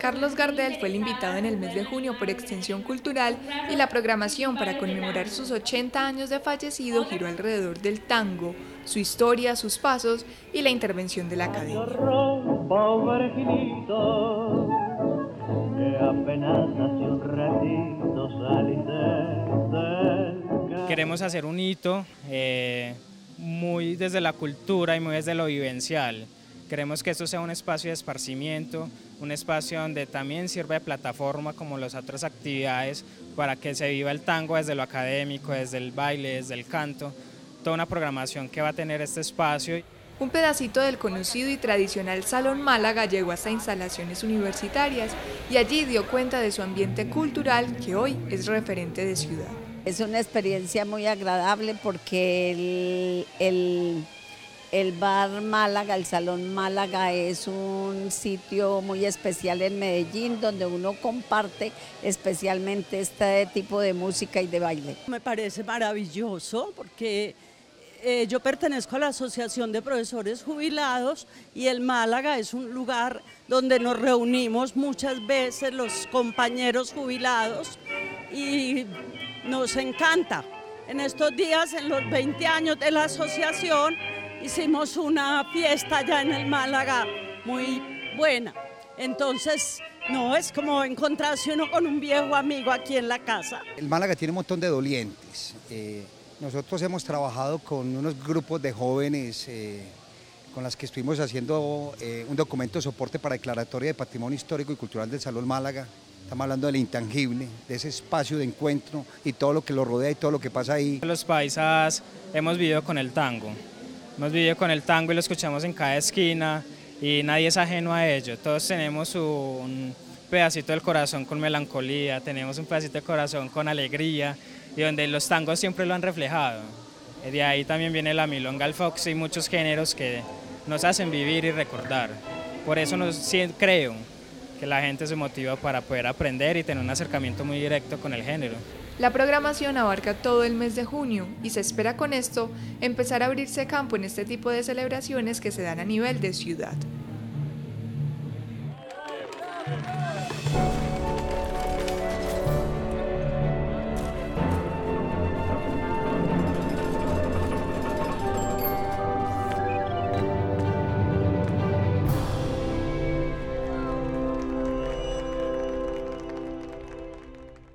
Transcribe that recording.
Carlos Gardel fue el invitado en el mes de junio por Extensión Cultural y la programación para conmemorar sus 80 años de fallecido giró alrededor del tango, su historia, sus pasos y la intervención de la academia. Queremos hacer un hito muy desde la cultura y muy desde lo vivencial. Queremos que esto sea un espacio de esparcimiento, un espacio donde también sirva de plataforma como las otras actividades para que se viva el tango desde lo académico, desde el baile, desde el canto, toda una programación que va a tener este espacio. Un pedacito del conocido y tradicional Salón Málaga llegó hasta instalaciones universitarias y allí dio cuenta de su ambiente cultural que hoy es referente de ciudad. Es una experiencia muy agradable porque el bar Málaga, el Salón Málaga es un sitio muy especial en Medellín donde uno comparte especialmente este tipo de música y de baile. Me parece maravilloso porque yo pertenezco a la Asociación de Profesores Jubilados y el Málaga es un lugar donde nos reunimos muchas veces los compañeros jubilados y nos encanta. En estos días, en los 20 años de la asociación, hicimos una fiesta allá en el Málaga muy buena. Entonces, no es como encontrarse uno con un viejo amigo aquí en la casa. El Málaga tiene un montón de dolientes. Nosotros hemos trabajado con unos grupos de jóvenes con las que estuvimos haciendo un documento de soporte para declaratoria de patrimonio histórico y cultural del Salón Málaga. Estamos hablando del intangible, de ese espacio de encuentro y todo lo que lo rodea y todo lo que pasa ahí. Los paisas hemos vivido con el tango. Hemos vivido con el tango y lo escuchamos en cada esquina y nadie es ajeno a ello. Todos tenemos un pedacito del corazón con melancolía, tenemos un pedacito del corazón con alegría y donde los tangos siempre lo han reflejado. De ahí también viene la milonga, el fox y muchos géneros que nos hacen vivir y recordar. Por eso creo que la gente se motiva para poder aprender y tener un acercamiento muy directo con el género. La programación abarca todo el mes de junio y se espera con esto empezar a abrirse campo en este tipo de celebraciones que se dan a nivel de ciudad.